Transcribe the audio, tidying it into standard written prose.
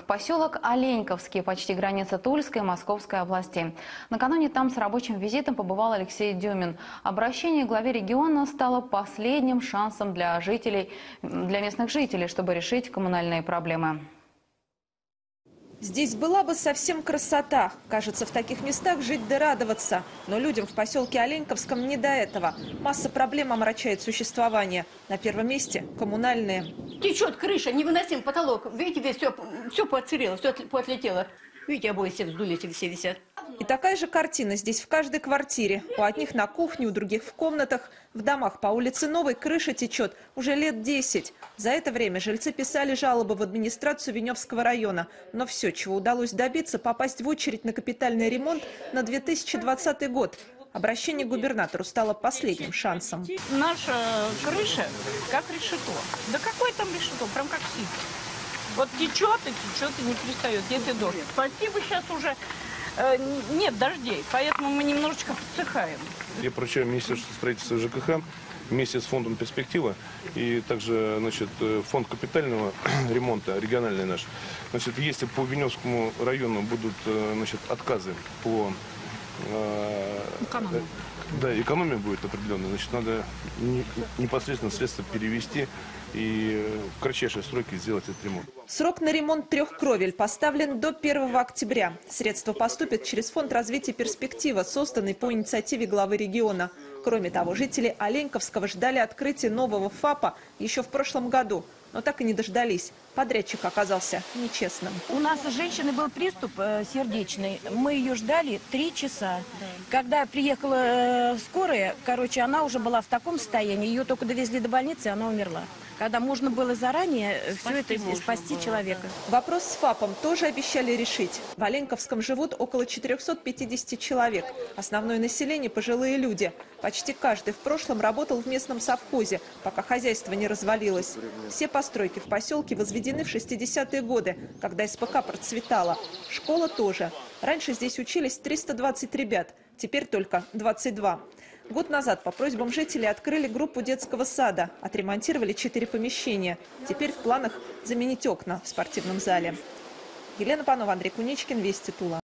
Поселок Оленьковский, почти граница Тульской и Московской областей. Накануне там с рабочим визитом побывал Алексей Дюмин. Обращение к главе региона стало последним шансом для местных жителей, чтобы решить коммунальные проблемы. Здесь была бы совсем красота. Кажется, в таких местах жить да радоваться. Но людям в поселке Оленьковском не до этого. Масса проблем омрачает существование. На первом месте – коммунальные. Течет крыша, невыносим потолок. Видите, здесь все поотсырело, все поотлетело. Видите, обои все вздулись, все висят. И такая же картина здесь в каждой квартире. У одних на кухне, у других в комнатах. В домах по улице Новой крыша течет уже лет 10. За это время жильцы писали жалобы в администрацию Веневского района. Но все, чего удалось добиться, попасть в очередь на капитальный ремонт на 2020 год. Обращение к губернатору стало последним шансом. Наша крыша как решето. Да какой там решето? Прям как сито. Вот течет и не перестает. Где-то дождь. Спасибо, сейчас уже нет дождей, поэтому мы немножечко подсыхаем. Я поручаю Министерству строительства и ЖКХ вместе с фондом «Перспектива» и также, фонд капитального ремонта, региональный наш. Если по Веневскому району будут, отказы по экономия будет определенная, надо непосредственно средства перевести и в кратчайшие сроки сделать этот ремонт. Срок на ремонт 3 кровель поставлен до 1 октября. Средства поступят через фонд развития «Перспектива», созданный по инициативе главы региона. Кроме того, жители Оленьковского ждали открытия нового ФАПа еще в прошлом году, но так и не дождались. Подрядчик оказался нечестным. У нас у женщины был приступ сердечный. Мы ее ждали 3 часа. Когда приехала скорая, она уже была в таком состоянии. Ее только довезли до больницы, и она умерла. Когда можно было заранее спасти человека. Вопрос с ФАПом тоже обещали решить. В Оленьковском живут около 450 человек. Основное население – пожилые люди. Почти каждый в прошлом работал в местном совхозе, пока хозяйство не развалилось. Все постройки в поселке возведены в 60-е годы, когда СПК процветала. Школа тоже. Раньше здесь учились 320 ребят, теперь только 22. Год назад по просьбам жителей открыли группу детского сада, отремонтировали 4 помещения. Теперь в планах заменить окна в спортивном зале. Елена Панова, Андрей Куничкин, Вести, Тула.